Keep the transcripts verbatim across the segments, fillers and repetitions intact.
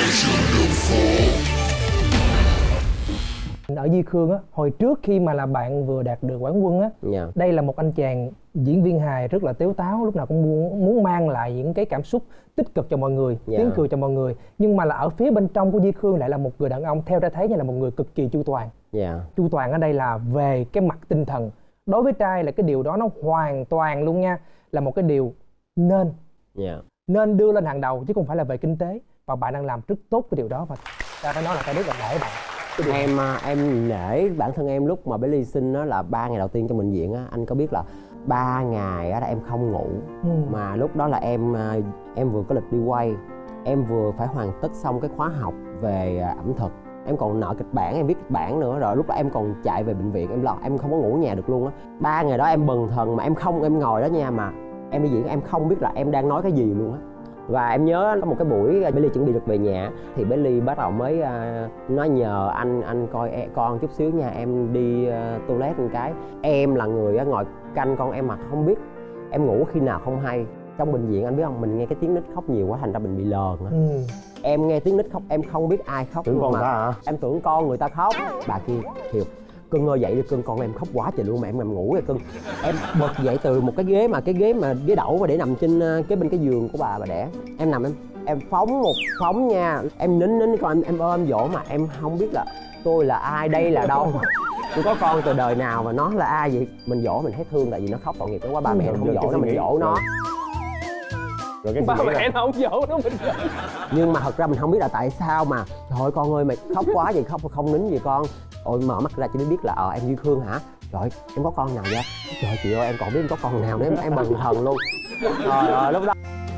Ở Duy Khương á, hồi trước khi mà là bạn vừa đạt được quán quân á, yeah. đây là một anh chàng diễn viên hài rất là tếu táo, lúc nào cũng muốn, muốn mang lại những cái cảm xúc tích cực cho mọi người, yeah. tiếng cười cho mọi người. Nhưng mà là ở phía bên trong của Duy Khương lại là một người đàn ông theo ra thấy như là một người cực kỳ chu toàn. yeah. Chu toàn ở đây là về cái mặt tinh thần. Đối với trai là cái điều đó nó hoàn toàn luôn nha, là một cái điều nên yeah. nên đưa lên hàng đầu chứ không phải là về kinh tế. Và bạn đang làm rất tốt cái điều đó, và ta phải nói là ta rất là nể bạn. Em em nể bản thân em. Lúc mà bé Ly sinh đó là ba ngày đầu tiên trong bệnh viện á, anh có biết là ba ngày á là em không ngủ. ừ. Mà lúc đó là em em vừa có lịch đi quay, em vừa phải hoàn tất xong cái khóa học về ẩm thực, em còn nợ kịch bản, em viết kịch bản nữa, rồi lúc đó em còn chạy về bệnh viện, em lo em không có ngủ nhà được luôn á. Ba ngày đó em bần thần mà em không em ngồi đó nha, mà em đi diễn em không biết là em đang nói cái gì luôn á. Và em nhớ có một cái buổi bé Ly chuẩn bị được về nhà thì bé Ly bắt đầu mới uh, nói nhờ anh anh coi e, con chút xíu nha, em đi uh, toilet một cái. Em là người uh, ngồi canh con em mà không biết em ngủ khi nào không hay. Trong bệnh viện anh biết không, mình nghe cái tiếng nít khóc nhiều quá thành ra mình bị lờn á. ừ. Em nghe tiếng nít khóc em không biết ai khóc. Tưởng con mà ta hả? Em tưởng con người ta khóc. Bà kia thiệt cưng ơi dậy đi cưng, con em khóc quá trời luôn mà em nằm ngủ rồi cưng. Em bật dậy từ một cái ghế mà cái ghế mà ghế đẩu và để nằm trên cái bên cái giường của bà bà đẻ. Em nằm em em phóng một phóng nha, em nín nín con em em ôm dỗ mà em không biết là tôi là ai, đây là đâu, tôi có con từ đời nào mà nó là ai vậy. Mình dỗ mình thấy thương tại vì nó khóc tội nghiệp quá, ba mẹ nó không dỗ nó, mình dỗ nó. Rồi cái ba mẹ nó không dỗ nó mình dỗ. Nhưng mà thật ra mình không biết là tại sao mà thôi con ơi mày khóc quá vậy, khóc không nín gì con. Ôi mở mắt ra chỉ biết là ờ à, em Duy Khương hả? Trời em có con nào vậy? Trời chị ơi em còn biết em có con nào nữa, em em bần thần luôn. Trời ơi lúc đó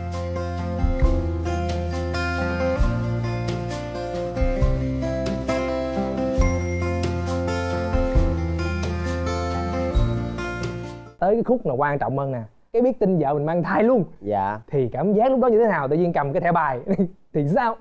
tới cái khúc là quan trọng hơn nè, cái biết tin vợ mình mang thai luôn. Dạ. Thì cảm giác lúc đó như thế nào? Tự nhiên cầm cái thẻ bài thì sao?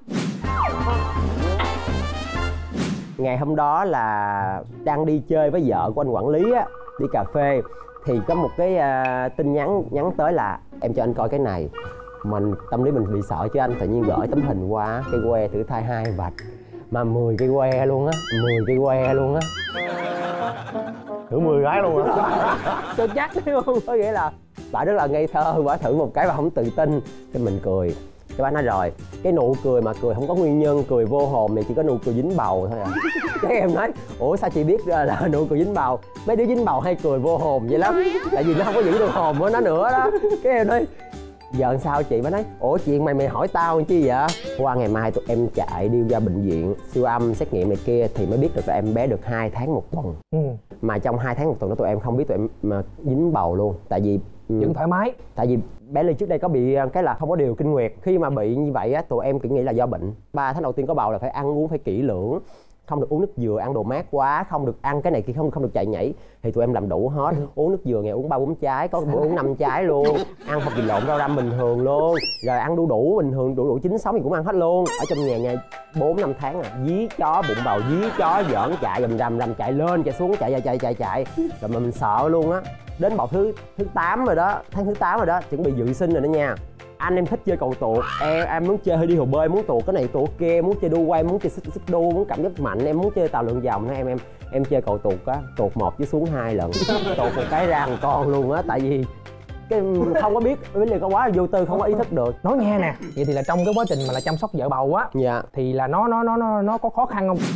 Ngày hôm đó là đang đi chơi với vợ của anh quản lý á, đi cà phê thì có một cái uh, tin nhắn nhắn tới là em cho anh coi cái này. Mình tâm lý mình bị sợ chứ anh, tự nhiên gửi tấm hình qua cây que thử thai hai vạch mà mười cây que luôn á, mười cây que luôn á. Thử mười gái luôn hả? Sao chắc đúng không? Có nghĩa là bà rất là ngây thơ, bà thử một cái bà không tự tin. Cái mình cười, cái bà nói rồi, cái nụ cười mà cười không có nguyên nhân, cười vô hồn này chỉ có nụ cười dính bầu thôi à. Cái em nói, ủa sao chị biết là nụ cười dính bầu? Mấy đứa dính bầu hay cười vô hồn vậy lắm, tại vì nó không có giữ được hồn của nó nữa đó. Cái em nói, giờ sao chị? Bà nói, ủa chuyện mày mày hỏi tao chi vậy? Qua ngày mai tụi em chạy đi ra bệnh viện siêu âm xét nghiệm này kia thì mới biết được là em bé được hai tháng một tuần. ừ. Mà trong hai tháng một tuần đó tụi em không biết tụi em mà dính bầu luôn, tại vì vẫn thoải mái. Tại vì bé Ly trước đây có bị cái là không có điều kinh nguyệt. Khi mà bị như vậy á, tụi em cứ nghĩ là do bệnh. Ba tháng đầu tiên có bầu là phải ăn uống phải kỹ lưỡng, không được uống nước dừa, ăn đồ mát quá, không được ăn cái này kia, không không được chạy nhảy. Thì tụi em làm đủ hết. Uống nước dừa ngày uống ba bốn trái, có bữa uống năm trái luôn. Ăn hột vịt lộn rau răm bình thường luôn. Rồi ăn đu đủ bình thường, đu đủ chín sống thì cũng ăn hết luôn. Ở trong nhà nha bốn năm tháng à, dí chó bụng bầu, dí chó giỡn chạy rầm rầm rầm chạy lên chạy xuống chạy chạy chạy chạy chạy. Rồi mà mình sợ luôn á. Đến bầu thứ thứ tám rồi đó, tháng thứ tám rồi đó, chuẩn bị dự sinh rồi đó nha. Anh em thích chơi cầu tuột, em em muốn chơi đi hồ bơi, muốn tuột cái này tuột kia, muốn chơi đu quay, muốn chơi xích xích đu, muốn cảm giác mạnh, em muốn chơi tàu lượn vòng. Em em em chơi cầu tuột á, tuột một chứ xuống hai lần, tuột một cái ra một con luôn á, tại vì cái không có biết, vấn đề có quá là vô tư, không có ý thức được. Nói nghe nè, vậy thì là trong cái quá trình mà là chăm sóc vợ bầu á, dạ, thì là nó nó nó nó nó có khó khăn không?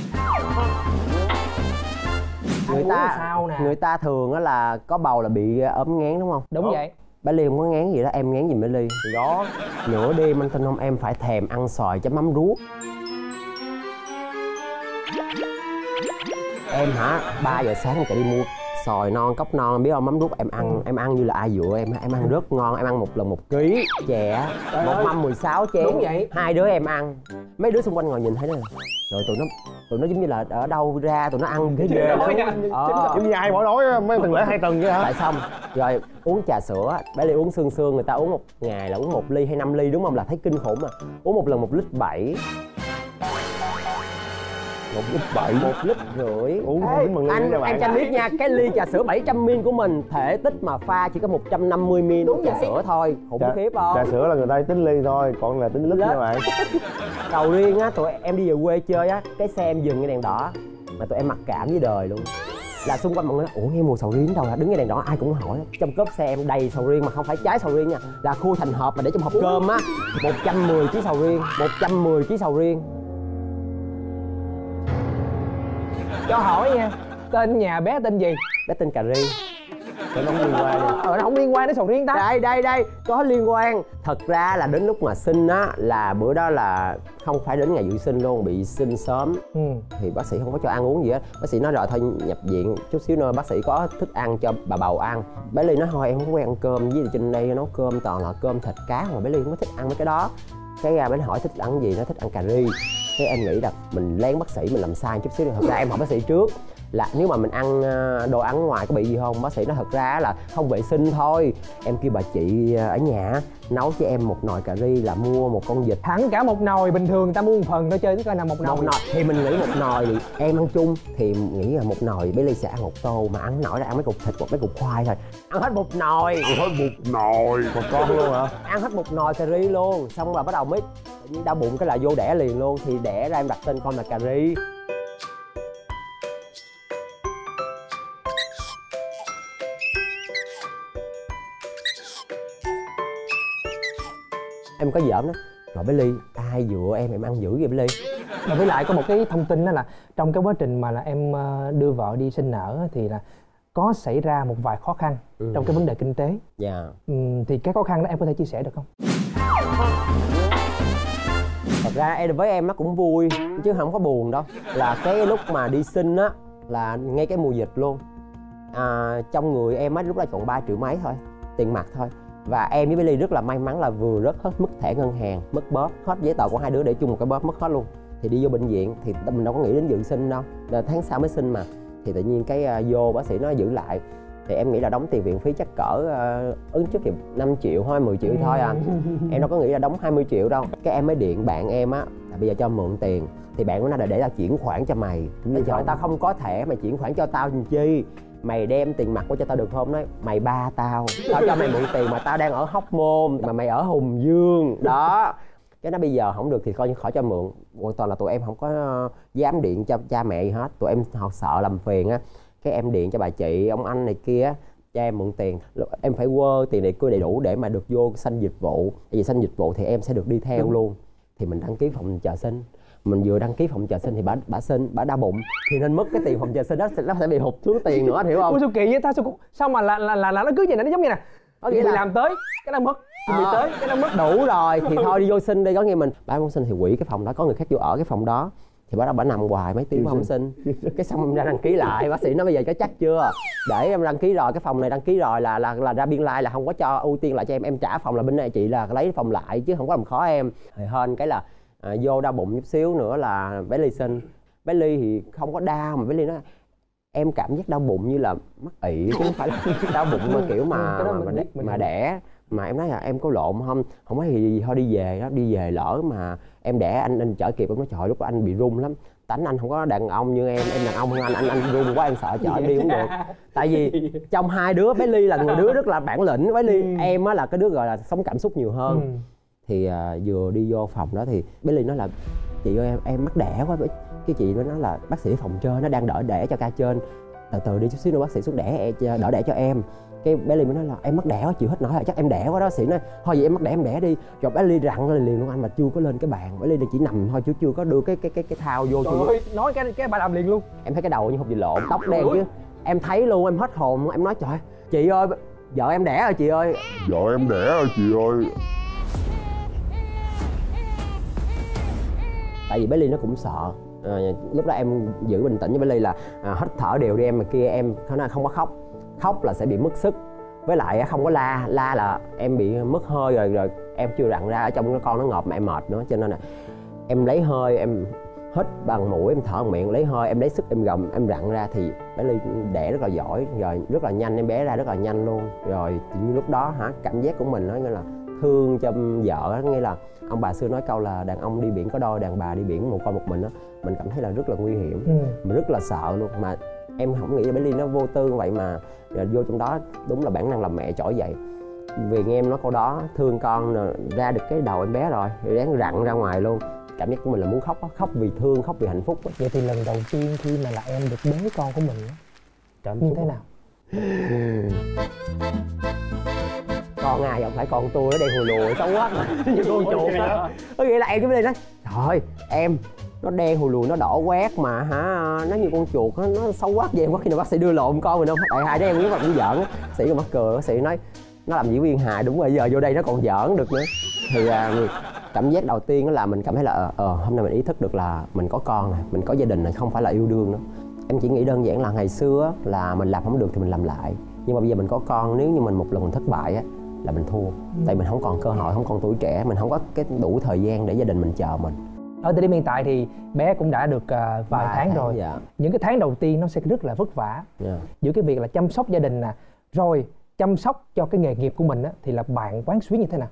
Người ta sao nè? Người ta thường á là có bầu là bị ốm nghén đúng không? Đúng, đúng vậy. Bé Ly không có ngán gì đó, em ngán gì bé Ly? Thì đó, nửa đêm anh tin không, em phải thèm ăn xoài chấm mắm ruốc. Em hả, ba giờ sáng em chạy đi mua xoài non, cốc non, biết không, mắm ruốc em ăn, ừ. em ăn như là ai dựa em, em ăn rất ngon, em ăn một lần một ký, chè, một mâm mười sáu chén. Đúng vậy. Hai đứa em ăn, mấy đứa xung quanh ngồi nhìn thấy nè, rồi tụi nó tụi nó giống như là ở đâu ra tụi nó ăn cái ghê lắm. ờ. Giống như ai bỏ đói mấy tuần lễ hai tuần vậy hả? Tại xong rồi uống trà sữa, bé Ly uống sương sương, người ta uống một ngày là uống một ly hay năm ly đúng không, là thấy kinh khủng mà. Uống một lần một lít bảy. một lít bảy, một lít rưỡi. Uống Ê, bằng ly anh nha bạn. em cho anh biết nha, cái ly trà sữa bảy trăm mi li lít của mình thể tích mà pha chỉ có một trăm năm mươi mi li lít trà sữa thôi, khủng Trà, khiếp không? trà sữa là người ta tính ly thôi, còn là tính lít nha bạn. Sầu riêng á, tụi em đi về quê chơi á, cái xe em dừng cái đèn đỏ mà tụi em mặc cảm với đời luôn. Là xung quanh mọi người nói, ủa nghe mùi sầu riêng đâu là đứng cái đèn đỏ ai cũng hỏi. Trong cốp xe em đầy sầu riêng mà không phải trái sầu riêng nha, là khui thành hộp mà để trong hộp cơm á. Một trăm mười ký sầu riêng, một trăm mười ký sầu riêng. Cho hỏi nha, tên nhà bé tên gì? Bé tên cà ri. Nó không liên quan đi. Ờ, nó không liên quan đến sầu riêng ta. Đây đây đây, có liên quan. Thật ra là đến lúc mà sinh á, là bữa đó là không phải đến ngày dự sinh luôn, bị sinh sớm. Ừ. Thì bác sĩ không có cho ăn uống gì hết. Bác sĩ nói rồi thôi nhập viện chút xíu nữa bác sĩ có thức ăn cho bà bầu ăn. Bé Ly nói thôi em không có quen ăn cơm, với trên đây nấu cơm toàn là cơm thịt cá mà bé Ly không có thích ăn mấy cái đó. Cái ra bé hỏi thích ăn gì, nó thích ăn cà ri. Cái em nghĩ là mình lén bác sĩ mình làm sai chút xíu. Thật ra em hỏi bác sĩ trước là nếu mà mình ăn đồ ăn ngoài có bị gì không. Bác sĩ nói thật ra là không vệ sinh thôi. Em kêu bà chị ở nhà nấu cho em một nồi cà ri, là mua một con vịt Hẳn cả một nồi, bình thường người ta mua một phần thôi chơi, coi là một nồi. một nồi thì mình nghĩ một nồi thì em ăn chung thì nghĩ là một nồi bé Ly sẽ ăn một tô, mà ăn nổi ra ăn mấy cục thịt, một mấy cục khoai thôi. Ăn hết một nồi, Ăn hết một nồi. Một con luôn hả? ăn hết một nồi cà ri luôn. Xong rồi bắt đầu mới tự nhiên đau bụng cái là vô đẻ liền luôn. Thì đẻ ra em đặt tên con là cà ri. Em có giỡn đó, rồi bé Ly ai dựa em em ăn dữ vậy bé Ly. Và với lại có một cái thông tin đó là trong cái quá trình mà là em đưa vợ đi sinh nở thì là có xảy ra một vài khó khăn ừ. trong cái vấn đề kinh tế. Dạ. Yeah. Ừ, thì cái khó khăn đó em có thể chia sẻ được không? Thật ra em với em nó cũng vui chứ không có buồn đâu. Là cái lúc mà đi sinh á là ngay cái mùa dịch luôn. À, trong người em á lúc đó còn ba triệu mấy thôi, tiền mặt thôi. Và em với bé Ly rất là may mắn là vừa rớt hết mất thẻ ngân hàng, mất bóp, hết giấy tờ của hai đứa để chung một cái bóp mất hết luôn. Thì đi vô bệnh viện thì mình đâu có nghĩ đến dự sinh đâu, là tháng sau mới sinh mà. Thì tự nhiên cái uh, vô bác sĩ nói giữ lại. Thì em nghĩ là đóng tiền viện phí chắc cỡ uh, ứng trước thì năm triệu thôi, mười triệu thôi à. Em đâu có nghĩ là đóng hai mươi triệu đâu. Cái em mới điện bạn em á là bây giờ cho mượn tiền. Thì bạn của nó là để tao chuyển khoản cho mày. Anh hỏi tao không có thẻ mày chuyển khoản cho tao làm chi? Mày đem tiền mặt của cho tao được không? Nói mày ba tao, tao cho mày mượn tiền mà tao đang ở Hóc Môn mà mày ở Hùng Dương đó. Cái nó bây giờ không được thì coi như khỏi cho mượn. Toàn là tụi em không có dám điện cho cha mẹ gì hết, tụi em họ sợ làm phiền á. Cái em điện cho bà chị ông anh này kia cho em mượn tiền, em phải quơ tiền này cứ đầy đủ để mà được vô sanh dịch vụ. Tại vì sanh dịch vụ thì em sẽ được đi theo đúng. Luôn thì mình đăng ký phòng chờ sinh. Mình vừa đăng ký phòng chờ sinh thì bà bà sinh bà đau bụng thì nên mất cái tiền phòng chờ sinh đó, nó sẽ bị hụt xuống tiền nữa, anh hiểu không? Ủa sao kỳ vậy ta? Sao sao mà là là là, là nó cứ vậy này, nó giống như nè, có nghĩa là làm tới cái nó mất, thì à, tới cái nó mất. Đủ rồi thì thôi đi vô sinh đi. Có nghĩa mình bà không sinh thì hủy cái phòng đó, có người khác vô ở cái phòng đó thì bà đó bà nằm hoài mấy tiếng mà không sinh. Cái xong em ra đăng ký lại, bác sĩ nói bây giờ có chắc chưa, để em đăng ký rồi cái phòng này đăng ký rồi là là là ra biên lai là không có cho ưu tiên lại cho em em trả phòng là bên này chị là lấy phòng lại chứ không có làm khó em. Thì hên cái là à, vô đau bụng chút xíu nữa là bé Ly sinh. Bé Ly thì không có đau mà bé Ly nói em cảm giác đau bụng như là mắc ị chứ không phải là đau bụng mà kiểu mà mà, mà, đẻ, mà đẻ. Mà em nói là em có lộn không? Không có gì thôi đi về đó, đi về lỡ mà em đẻ anh anh chở kịp. Em nói trời lúc đó anh bị run lắm. Tánh anh không có đàn ông như em, em đàn ông hơn anh, anh anh run quá em sợ chở em đi không được. Tại vì trong hai đứa bé Ly là người đứa rất là bản lĩnh, bé Ly em á là cái đứa gọi là sống cảm xúc nhiều hơn. Ừ. Thì à, vừa đi vô phòng đó thì bé Ly nói là chị ơi em em mắc đẻ quá. Cái chị nó nói là bác sĩ phòng trên nó đang đỡ đẻ cho ca trên, từ từ đi chút xíu nữa bác sĩ xuống đẻ đỡ đẻ cho em. Cái bé Ly mới nói là em mắc đẻ quá chịu hết nổi rồi, chắc em đẻ quá đó. Bác sĩ nói thôi vậy em mắc đẻ em đẻ đi. Rồi bé Ly rặn lên liền luôn anh, mà chưa có lên cái bàn, bé Ly chỉ nằm thôi chứ chưa có đưa cái cái cái cái thao vô. Trời ơi, nói cái cái bà làm liền luôn. Em thấy cái đầu như hột vịt lộn, tóc đen chứ. Em thấy luôn, em hết hồn. Em nói trời chị ơi vợ em đẻ rồi chị ơi. Vợ em đẻ rồi chị ơi. Tại vì bé Ly nó cũng sợ. À, lúc đó em giữ bình tĩnh với bé Ly là à, hít thở đều đi em, mà kia em không có khóc. Khóc là sẽ bị mất sức. Với lại không có la, la là em bị mất hơi rồi, rồi em chưa rặn ra ở trong con nó ngợp mà em mệt nữa. Cho nên là em lấy hơi, em hít bằng mũi, em thở bằng miệng, lấy hơi, em lấy sức em gầm, em rặn ra thì bé Ly đẻ rất là giỏi, rồi rất là nhanh, em bé ra rất là nhanh luôn. Rồi như lúc đó hả, cảm giác của mình nó như là thương cho vợ á, nghĩa là ông bà xưa nói câu là đàn ông đi biển có đôi, đàn bà đi biển một con một mình á, mình cảm thấy là rất là nguy hiểm, ừ. mình rất là sợ luôn. Mà em không nghĩ là bé Ly nó vô tư vậy mà vô trong đó đúng là bản năng làm mẹ trỗi dậy. Vì nghe em nói câu đó thương con ra được cái đầu em bé rồi, thì ráng rặn ra ngoài luôn. Cảm giác của mình là muốn khóc, khóc vì thương, khóc vì hạnh phúc. Vậy thì lần đầu tiên khi mà là em được bế con của mình cảm như thế nào? Con ai không phải con tôi, nó đen hùi lùi xấu quá như con chuột đó. Có nghĩa là em với Ly nói trời em nó đen hùi lùi, nó đỏ quét mà hả, nó như con chuột đó, nó xấu quá vậy, quá khi nào bác sĩ đưa lộn con mình không? Tại hai đứa em cũng mà cũng giỡn á, bác sĩ còn mắc cười, bác sĩ nói nó làm diễn viên hài đúng rồi, giờ vô đây nó còn giỡn được nữa. Thì à, cảm giác đầu tiên là mình cảm thấy là ờ hôm nay mình ý thức được là mình có con này, mình có gia đình này, không phải là yêu đương nữa. Em chỉ nghĩ đơn giản là ngày xưa là mình làm không được thì mình làm lại, nhưng mà bây giờ mình có con, nếu như mình một lần mình thất bại á là mình thua, ừ. tại mình không còn cơ hội, không còn tuổi trẻ, mình không có cái đủ thời gian để gia đình mình chờ mình. Ở thời điểm hiện tại thì bé cũng đã được uh, vài tháng, tháng rồi, dạ. Những cái tháng đầu tiên nó sẽ rất là vất vả, dạ. Giữa cái việc là chăm sóc gia đình nè, rồi chăm sóc cho cái nghề nghiệp của mình á, thì là bạn quán xuyến như thế nào?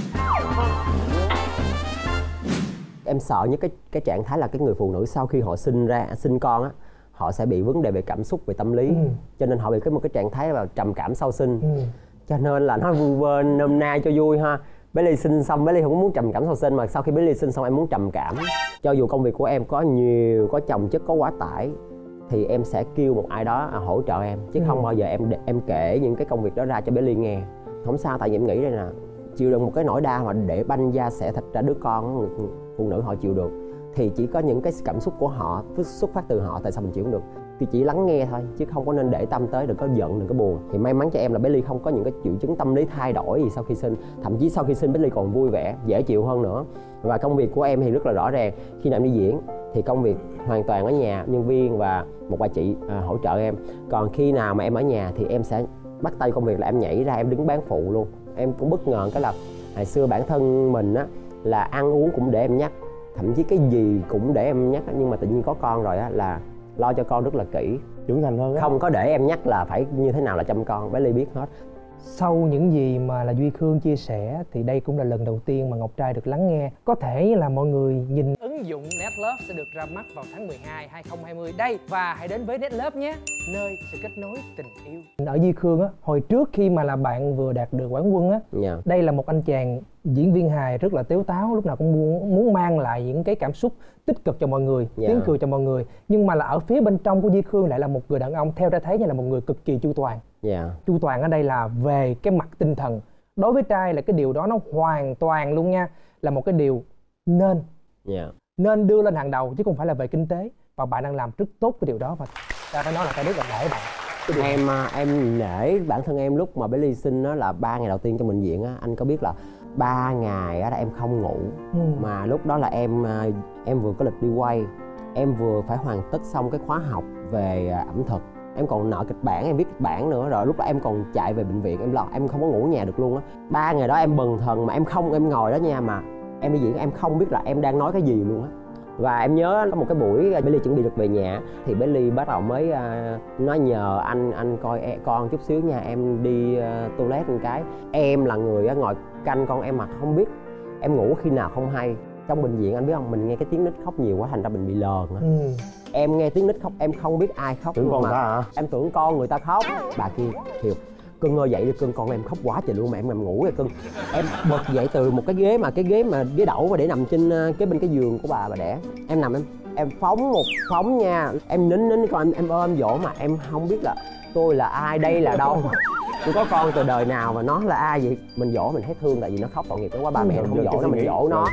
Em sợ nhất cái cái trạng thái là cái người phụ nữ sau khi họ sinh ra sinh con á, họ sẽ bị vấn đề về cảm xúc, về tâm lý, ừ. cho nên họ bị cái một cái trạng thái là trầm cảm sau sinh, ừ. cho nên là nói vu vơ nôm na cho vui ha. Bé Ly sinh xong bé Ly không muốn trầm cảm sau sinh, mà sau khi bé Ly sinh xong em muốn trầm cảm. Cho dù công việc của em có nhiều, có chồng chất, có quá tải thì em sẽ kêu một ai đó hỗ trợ em, chứ ừ. không bao giờ em em kể những cái công việc đó ra cho bé Ly nghe. Không sao, tại vì em nghĩ đây nè, chịu được một cái nỗi đau mà để banh da xẻ thịt ra đứa con, phụ nữ họ chịu được thì chỉ có những cái cảm xúc của họ xuất phát từ họ, tại sao mình chịu không được thì chỉ lắng nghe thôi, chứ không có nên để tâm tới, đừng có giận, đừng có buồn. Thì may mắn cho em là bé Ly không có những cái triệu chứng tâm lý thay đổi gì sau khi sinh, thậm chí sau khi sinh bé Ly còn vui vẻ, dễ chịu hơn nữa. Và công việc của em thì rất là rõ ràng, khi nào em đi diễn thì công việc hoàn toàn ở nhà, nhân viên và một bà chị à, hỗ trợ em. Còn khi nào mà em ở nhà thì em sẽ bắt tay công việc là em nhảy ra em đứng bán phụ luôn. Em cũng bất ngờ cái là hồi xưa bản thân mình á là ăn uống cũng để em nhắc, thậm chí cái gì cũng để em nhắc, nhưng mà tự nhiên có con rồi á là lo cho con rất là kỹ, trưởng thành hơn đó. Không có để em nhắc là phải như thế nào là chăm con, bé Ly biết hết. Sau những gì mà là Duy Khương chia sẻ thì đây cũng là lần đầu tiên mà Ngọc Trai được lắng nghe. Có thể là mọi người nhìn ứng dụng Netlove sẽ được ra mắt vào tháng mười hai, hai không hai không đây. Và hãy đến với Netlove nhé, nơi sẽ kết nối tình yêu. Ở Duy Khương á, hồi trước khi mà là bạn vừa đạt được quán quân á, yeah. Đây là một anh chàng diễn viên hài rất là tếu táo, lúc nào cũng muốn, muốn mang lại những cái cảm xúc tích cực cho mọi người, yeah. tiếng cười cho mọi người. Nhưng mà là ở phía bên trong của Duy Khương lại là một người đàn ông theo ra thấy như là một người cực kỳ chu toàn. Yeah. Chu toàn ở đây là về cái mặt tinh thần. Đối với trai là cái điều đó nó hoàn toàn luôn nha, là một cái điều nên yeah. nên đưa lên hàng đầu, chứ không phải là về kinh tế. Và bạn đang làm rất tốt cái điều đó, và ta phải nói là ta rất là nể bạn. Em em nể bản thân em. Lúc mà bé Ly sinh đó là ba ngày đầu tiên cho mình diễn á, anh có biết là ba ngày á là em không ngủ, ừ. mà lúc đó là em em vừa có lịch đi quay, em vừa phải hoàn tất xong cái khóa học về ẩm thực, em còn nợ kịch bản, em viết kịch bản nữa, rồi lúc đó em còn chạy về bệnh viện, em lo em không có ngủ nhà được luôn á. Ba ngày đó em bần thần mà em không, em ngồi đó nha, mà em đi diễn em không biết là em đang nói cái gì luôn á. Và em nhớ có một cái buổi bé Ly chuẩn bị được về nhà thì bé Ly bắt đầu mới uh, nói nhờ anh anh coi e, con chút xíu nha, em đi uh, toilet một cái. Em là người uh, ngồi canh con em mà không biết em ngủ khi nào không hay. Trong bệnh viện anh biết không, mình nghe cái tiếng nít khóc nhiều quá thành ra mình bị lờn á. Ừ. Em nghe tiếng nít khóc em không biết ai khóc, tưởng con mà ta hả? Em tưởng con người ta khóc. Bà kia thiệt cưng ơi dậy đi cưng, con em khóc quá trời luôn mà em nằm ngủ rồi cưng. Em bật dậy từ một cái ghế mà cái ghế mà ghế đẩu và để nằm trên cái bên cái giường của bà bà đẻ. Em nằm em em phóng một phóng nha, em nín nín con em em ôm em dỗ mà em không biết là tôi là ai, đây là đâu, tôi có con từ đời nào mà nó là ai vậy. Mình dỗ mình thấy thương tại vì nó khóc tội nghiệp quá, ba mẹ nó không dỗ nó, mình dỗ nó.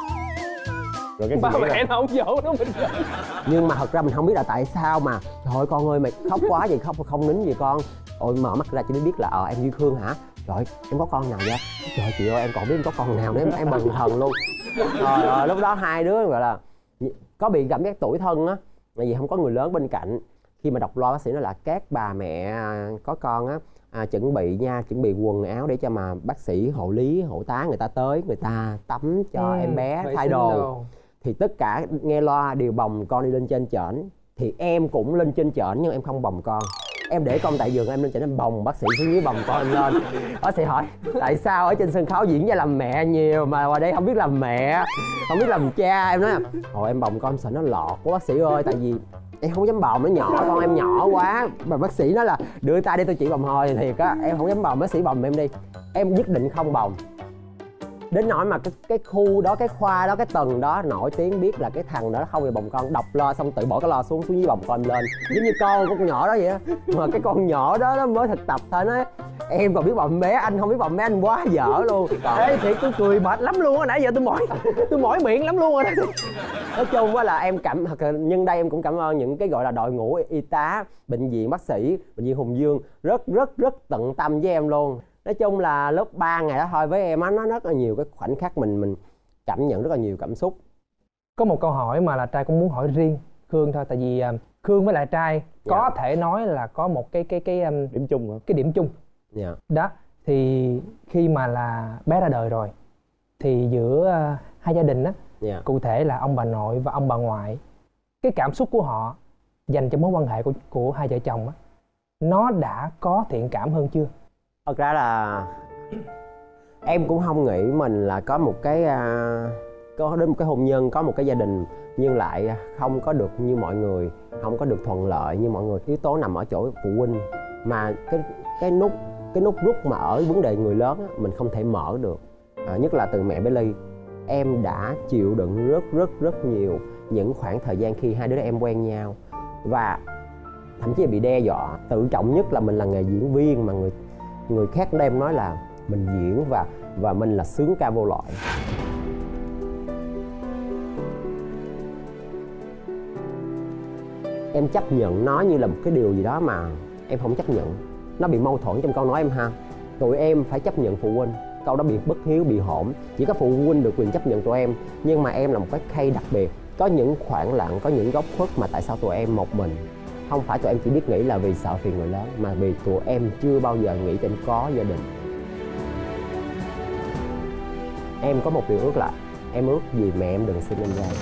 Rồi cái ba mẹ nó không dỗ nó mình dỗ. Nhưng mà thật ra mình không biết là tại sao mà thôi con ơi mày khóc quá vậy, khóc không nín gì con. Ôi mở mắt ra chỉ biết là ờ à, em Duy Khương hả? Trời em có con nào vậy? Trời chị ơi em còn biết em có con nào nữa, em, em bần thần luôn. Rồi, rồi lúc đó hai đứa gọi là có bị cảm giác tủi thân á, tại vì không có người lớn bên cạnh. Khi mà đọc lo bác sĩ nói là các bà mẹ có con á à, chuẩn bị nha, chuẩn bị quần áo để cho mà bác sĩ hộ lý hộ tá người ta tới, người ta tắm cho ừ, em bé thay đồ. đồ thì tất cả nghe loa đều bồng con đi lên trên trển. Thì em cũng lên trên trển nhưng em không bồng con. Em để con tại giường em lên trên em bồng bác sĩ xuống dưới bồng con em lên. Bác sĩ hỏi tại sao ở trên sân khấu diễn ra làm mẹ nhiều mà ngoài đây không biết làm mẹ, không biết làm cha. Em nói hồi em bồng con em sợ nó lọt quá bác sĩ ơi, tại vì em không dám bồng, nó nhỏ, con em nhỏ quá. Mà bác sĩ nói là đưa tay đi tôi chỉ bồng hồi thiệt á, em không dám bồng, bác sĩ bồng em đi. Em quyết định không bồng. Đến nỗi mà cái cái khu đó, cái khoa đó, cái tầng đó nổi tiếng biết là cái thằng đó không bao bồng con, đọc lo xong tự bỏ cái lo xuống xuống dưới bồng con lên, giống như con của con nhỏ đó vậy á. Mà cái con nhỏ đó nó mới thực tập thôi, nó em còn biết bồng bé, anh không biết bồng bé, anh quá dở luôn. Ê thiệt tôi cười mệt lắm luôn á, nãy giờ tôi mỏi tôi mỏi miệng lắm luôn rồi đó. Nói chung á là em cảm, nhân đây em cũng cảm ơn những cái gọi là đội ngũ y tá, bệnh viện bác sĩ, bệnh viện Hùng Dương rất rất rất tận tâm với em luôn. Nói chung là lúc ba ngày đó thôi với em á, nó rất là nhiều cái khoảnh khắc mình mình cảm nhận rất là nhiều cảm xúc. Có một câu hỏi mà là trai cũng muốn hỏi riêng Khương thôi, tại vì uh, Khương với lại trai dạ. có thể nói là có một cái cái cái um, điểm chung hả? Cái điểm chung. Dạ. Đó thì khi mà là bé ra đời rồi thì giữa uh, hai gia đình á, dạ. cụ thể là ông bà nội và ông bà ngoại, cái cảm xúc của họ dành cho mối quan hệ của của hai vợ chồng á, nó đã có thiện cảm hơn chưa? Thật ra là em cũng không nghĩ mình là có một cái uh, có đến một cái hôn nhân, có một cái gia đình nhưng lại không có được như mọi người, không có được thuận lợi như mọi người. Yếu tố nằm ở chỗ phụ huynh, mà cái cái nút cái nút rút mà ở vấn đề người lớn á, mình không thể mở được. À, nhất là từ mẹ bé Ly, em đã chịu đựng rất rất rất nhiều những khoảng thời gian khi hai đứa em quen nhau, và thậm chí là bị đe dọa. Tự trọng nhất là mình là nghề diễn viên, mà người người khác đem nói là mình diễn và và mình là sướng ca vô loại. Em chấp nhận nó như là một cái điều gì đó mà em không chấp nhận. Nó bị mâu thuẫn trong câu nói em ha. Tụi em phải chấp nhận phụ huynh. Câu đó bị bất hiếu, bị hỗn. Chỉ có phụ huynh được quyền chấp nhận tụi em. Nhưng mà em là một cái khay đặc biệt. Có những khoảng lặng, có những góc khuất mà tại sao tụi em một mình. Không phải tụi em chỉ biết nghĩ là vì sợ phiền người lớn, mà vì tụi em chưa bao giờ nghĩ tụi em có gia đình. Em có một điều ước là em ước gì mẹ em đừng sinh em ra.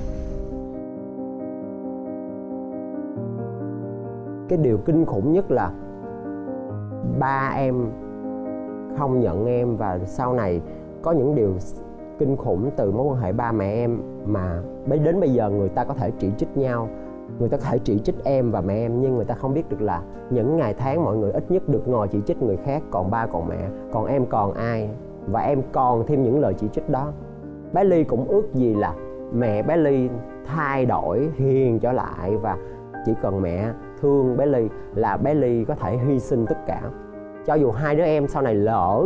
Cái điều kinh khủng nhất là ba em không nhận em, và sau này có những điều kinh khủng từ mối quan hệ ba mẹ em mà đến bây giờ người ta có thể chỉ trích nhau. Người ta có thể chỉ trích em và mẹ em, nhưng người ta không biết được là những ngày tháng mọi người ít nhất được ngồi chỉ trích người khác, còn ba còn mẹ, còn em còn ai. Và em còn thêm những lời chỉ trích đó. Bé Ly cũng ước gì là mẹ bé Ly thay đổi, hiền trở lại, và chỉ cần mẹ thương bé Ly là bé Ly có thể hy sinh tất cả. Cho dù hai đứa em sau này lỡ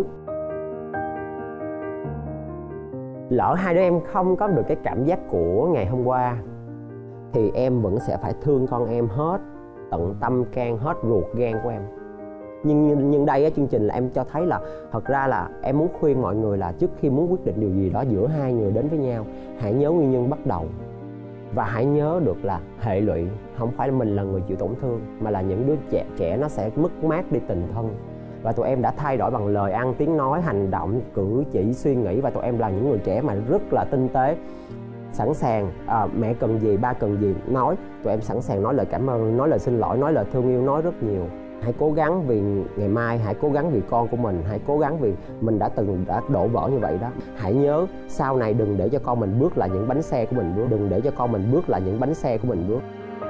Lỡ hai đứa em không có được cái cảm giác của ngày hôm qua, thì em vẫn sẽ phải thương con em hết tận tâm can, hết ruột gan của em. Nhưng nhưng đây á, chương trình là em cho thấy là thật ra là em muốn khuyên mọi người là trước khi muốn quyết định điều gì đó giữa hai người đến với nhau, hãy nhớ nguyên nhân bắt đầu. Và hãy nhớ được là hệ lụy không phải là mình là người chịu tổn thương, mà là những đứa trẻ trẻ nó sẽ mất mát đi tình thân. Và tụi em đã thay đổi bằng lời ăn, tiếng nói, hành động, cử chỉ, suy nghĩ. Và tụi em là những người trẻ mà rất là tinh tế, sẵn sàng à, mẹ cần gì, ba cần gì nói. Tụi em sẵn sàng nói lời cảm ơn, nói lời xin lỗi, nói lời thương yêu, nói rất nhiều. Hãy cố gắng vì ngày mai, hãy cố gắng vì con của mình, hãy cố gắng vì mình đã từng đã đổ vỡ như vậy đó. Hãy nhớ sau này đừng để cho con mình bước lại những bánh xe của mình bước, đừng để cho con mình bước lại những bánh xe của mình bước.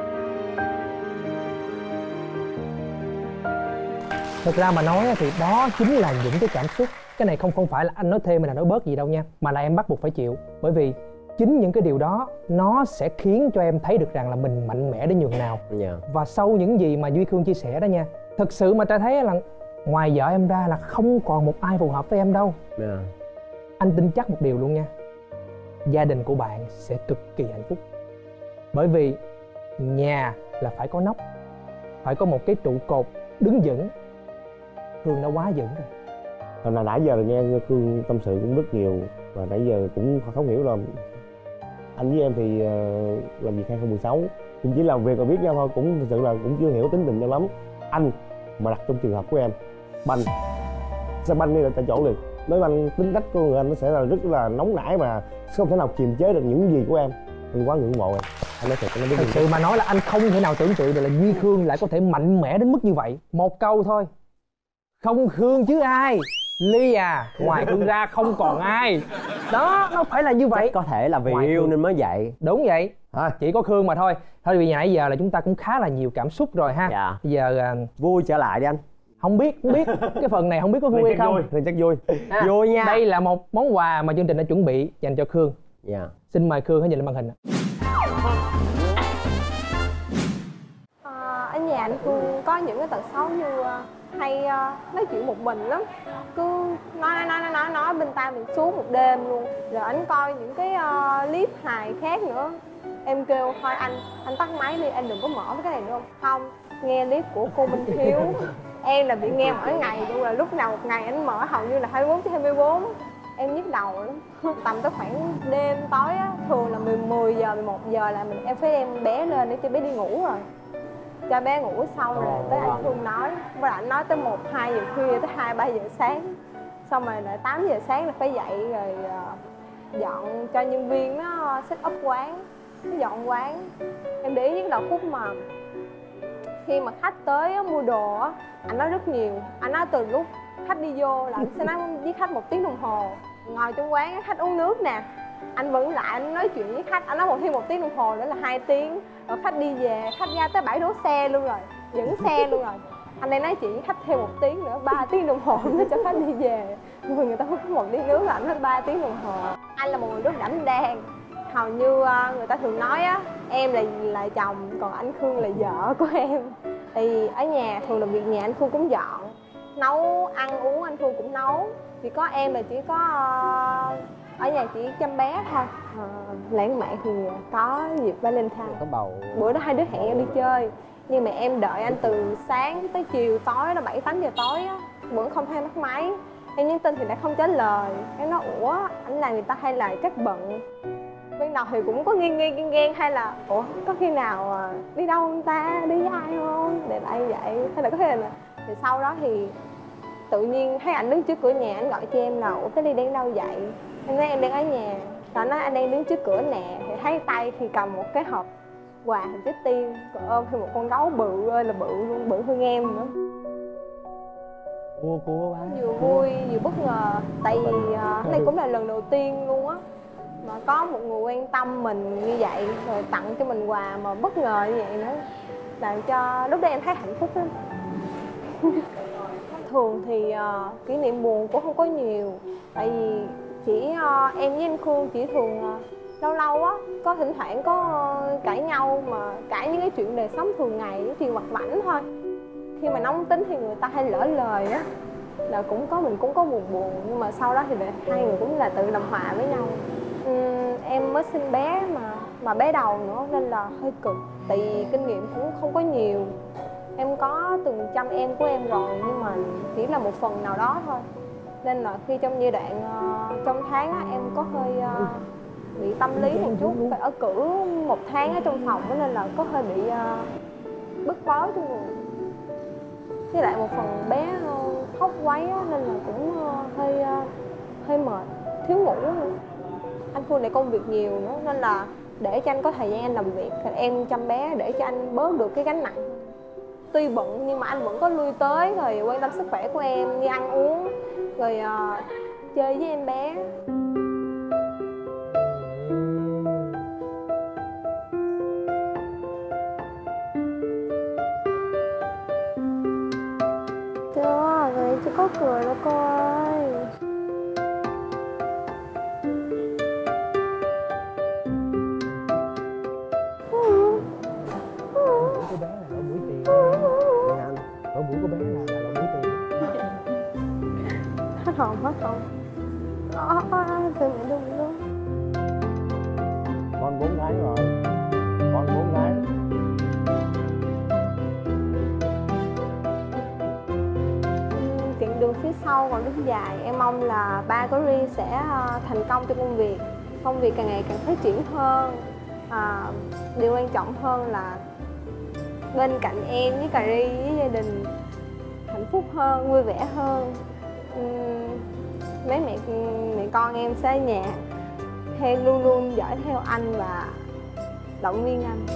Thực ra mà nói thì đó chính là những cái cảm xúc. Cái này không không phải là anh nói thêm hay là nói bớt gì đâu nha, mà là em bắt buộc phải chịu. Bởi vì chính những cái điều đó nó sẽ khiến cho em thấy được rằng là mình mạnh mẽ đến nhường nào. Yeah. Và sau những gì mà Duy Khương chia sẻ đó nha, thực sự mà ta thấy là ngoài vợ em ra là không còn một ai phù hợp với em đâu. Yeah. Anh tin chắc một điều luôn nha, gia đình của bạn sẽ cực kỳ hạnh phúc. Bởi vì nhà là phải có nóc, phải có một cái trụ cột đứng vững. Khương đã quá vững rồi. Là nãy giờ nghe Khương tâm sự cũng rất nhiều, và nãy giờ cũng không hiểu là anh với em thì uh, làm việc hai không một sáu, cũng chỉ làm việc và biết nhau thôi, cũng thực sự là cũng chưa hiểu tính tình nhau lắm. Anh mà đặt trong trường hợp của em, Banh sao Banh đi là tại chỗ liền. Nói Banh tính cách của người anh nó sẽ là rất là nóng nảy, mà không thể nào kiềm chế được những gì của em. Anh quá ngưỡng mộ em. anh nói thiệt, anh biết Thật sự mà nói là anh không thể nào tưởng tượng được là Duy Khương lại có thể mạnh mẽ đến mức như vậy. Một câu thôi, không Khương chứ ai. Ly à, ngoài Khương ra không còn ai. Đó, nó phải là như vậy. Chắc có thể là vì Ngoài yêu Khương. nên mới vậy. Đúng vậy, à, chỉ có Khương mà thôi. Thôi vì nãy giờ là chúng ta cũng khá là nhiều cảm xúc rồi ha. Dạ. Bây giờ à, Vui trở lại đi anh. không biết, không biết cái phần này không biết có vui hay không. Vui, chắc vui. À, Vui nha. Đây là một món quà mà chương trình đã chuẩn bị dành cho Khương. Dạ. Xin mời Khương hãy nhìn lên màn hình. À, ở nhà anh Khương có những cái tật xấu như uh, hay uh, nói chuyện một mình lắm, cứ nói nói nói nói nói bên tai mình suốt một đêm luôn. Rồi anh coi những cái uh, clip hài khác nữa, em kêu thôi anh anh tắt máy đi, anh đừng có mở cái này nữa. Không không nghe clip của cô Minh Hiếu em là bị nghe mỗi ngày luôn, là lúc nào một ngày anh mở hầu như là hai mươi bốn trên hai mươi bốn. Em nhức đầu lắm. Tầm tới khoảng đêm tối á, thường là mười giờ, mười một giờ là mình em phải đem bé lên để cho bé đi ngủ rồi. Cho bé ngủ xong rồi tới anh Khương nói, và anh nói tới một hai giờ khuya tới hai ba giờ sáng. Xong rồi lại tám giờ sáng là phải dậy rồi uh, dọn cho nhân viên nó set up quán, nó dọn quán. Em để ý nhất là khúc mà khi mà khách tới á, mua đồ á, anh nói rất nhiều. Anh nói từ lúc khách đi vô là anh sẽ nói với khách một tiếng đồng hồ. Ngồi trong quán khách uống nước nè, anh vẫn lại anh nói chuyện với khách, anh nói một thêm một tiếng đồng hồ nữa là hai tiếng. Rồi khách đi về, khách ra tới bãi đỗ xe luôn rồi, dẫn xe luôn rồi. Anh đang nói chuyện với khách thêm một tiếng nữa, ba tiếng đồng hồ nữa cho khách đi về. Người người ta không có một ly nước là anh nói ba tiếng đồng hồ. Anh là một người rất đảm đang. Hầu như người ta thường nói á, em là là chồng, còn anh Khương là vợ của em. Thì ở nhà thường là việc nhà anh Khương cũng dọn, nấu ăn uống anh Khương cũng nấu. Chỉ có em là chỉ có ở nhà chỉ chăm bé thôi. À, lãng mạn thì có dịp Valentine, Có bầu. bữa đó hai đứa hẹn em đi chơi, nhưng mà em đợi anh từ sáng tới chiều tối, là bảy tám giờ tối á, vẫn không thấy bắt máy. Em nhắn tin thì lại không trả lời. Em nói ủa anh làm người ta hay là chắc bận. Ban đầu thì cũng có nghi nghi ghen ghen, hay là ủa có khi nào đi đâu người ta, đi với ai không, để lại vậy, hay là có thể là. Thì sau đó thì tự nhiên thấy anh đứng trước cửa nhà, anh gọi cho em là ủa cái Ly đang đâu vậy. Em nói em đang ở nhà. Rồi nói anh đang đứng trước cửa nè, thì thấy tay thì cầm một cái hộp quà hình trái tim, còn ôm thêm một con gấu bự ơi là bự luôn, bự hơn em nữa. Cua cua ba. Vừa vui vừa bất ngờ, tại vì uh, cái này cũng là lần đầu tiên luôn á mà có một người quan tâm mình như vậy, rồi tặng cho mình quà mà bất ngờ như vậy nữa, làm cho lúc đó em thấy hạnh phúc lắm. Thường thì uh, kỷ niệm buồn cũng không có nhiều, tại vì chỉ uh, em với anh Khương chỉ thường uh, lâu lâu á có thỉnh thoảng có uh, cãi nhau, mà cãi những cái chuyện đời sống thường ngày, những chuyện vặt vãnh thôi. Khi mà nóng tính thì người ta hay lỡ lời á, là cũng có mình cũng có buồn buồn, nhưng mà sau đó thì hai người cũng là tự làm hòa với nhau. Uhm, em mới sinh bé mà mà bé đầu nữa nên là hơi cực, tại vì kinh nghiệm cũng không có nhiều. Em có từng chăm em của em rồi, nhưng mà chỉ là một phần nào đó thôi. Nên là khi trong giai đoạn uh, trong tháng á, em có hơi uh, bị tâm lý một chút, phải ở cữ một tháng ở trong phòng, nên là có hơi bị uh, bức bối trong người. Với lại một phần bé uh, khóc quấy á, nên là cũng uh, hơi uh, hơi mệt, thiếu ngủ nữa. Anh Khương lại công việc nhiều nữa, nên là để cho anh có thời gian anh làm việc, thì em chăm bé để cho anh bớt được cái gánh nặng. Tuy bận nhưng mà anh vẫn có lui tới rồi quan tâm sức khỏe của em, như ăn uống, rồi uh, chơi với em bé. Chưa, rồi chưa có cười đâu cô ơi. Cô bé là lỗ mũi tiền. Lỗ mũi của bé là là lỗ mũi tiền. Hết hồn, hết hồn. Ờ, ờ, từ mẹ đừng luôn. Con bốn gái rồi. Con bốn gái. Chặng đường phía sau còn rất dài. Em mong là ba của Ly sẽ thành công trong công việc. Công việc càng ngày càng phát triển hơn. À, điều quan trọng hơn là bên cạnh em với cà ri với gia đình hạnh phúc hơn, vui vẻ hơn. Uhm, mấy mẹ mẹ con em sẽ ở nhà hay luôn luôn dõi theo anh, và động viên anh.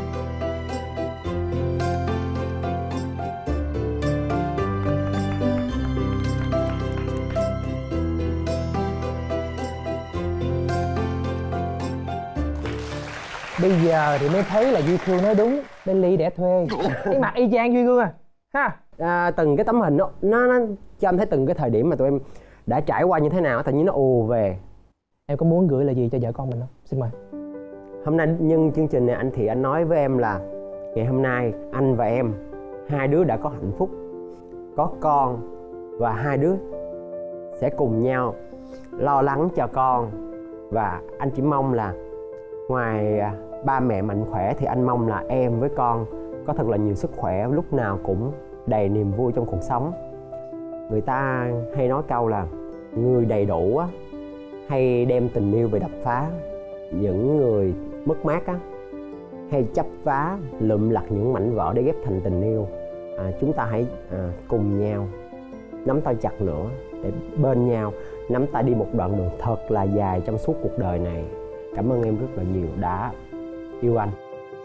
Bây giờ thì mới thấy là Duy Khương nói đúng, bên Ly đẻ thuê. Cái mặt y chang Duy Khương à ha. À, từng cái tấm hình đó, nó nó cho em thấy từng cái thời điểm mà tụi em đã trải qua như thế nào, tự nhiên nó ùa về. Em có muốn gửi lời gì cho vợ con mình không? Xin mời. Hôm nay nhân chương trình này anh thì anh nói với em là ngày hôm nay anh và em hai đứa đã có hạnh phúc, có con, và hai đứa sẽ cùng nhau lo lắng cho con. Và anh chỉ mong là ngoài ba mẹ mạnh khỏe thì anh mong là em với con có thật là nhiều sức khỏe, lúc nào cũng đầy niềm vui trong cuộc sống. Người ta hay nói câu là người đầy đủ á hay đem tình yêu về đập phá, những người mất mát á hay chấp vá lụm lặt những mảnh vỡ để ghép thành tình yêu. À, chúng ta hãy à, cùng nhau nắm tay chặt nữa để bên nhau nắm tay đi một đoạn đường thật là dài trong suốt cuộc đời này. Cảm ơn em rất là nhiều đã yêu anh.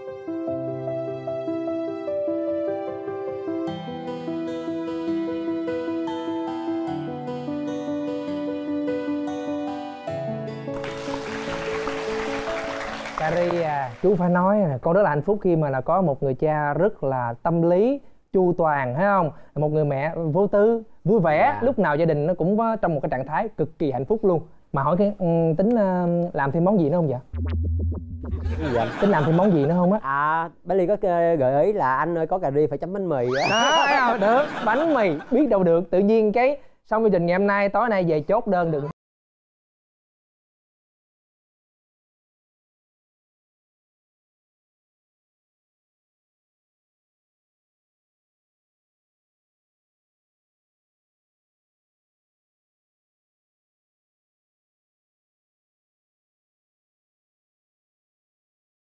Cari à, chú phải nói là con rất là hạnh phúc khi mà là có một người cha rất là tâm lý, chu toàn, thấy không? Một người mẹ vô tư, vui vẻ, yeah. Lúc nào gia đình nó cũng có trong một cái trạng thái cực kỳ hạnh phúc luôn. Mà hỏi cái um, tính uh, làm thêm món gì nữa không vậy? Dạ. Tính làm thêm món gì nữa không á? À, bé Ly có gợi ý là anh ơi có cà ri phải chấm bánh mì á. Đó, được, bánh mì, biết đâu được, tự nhiên cái xong chương trình ngày hôm nay tối nay về chốt đơn đừng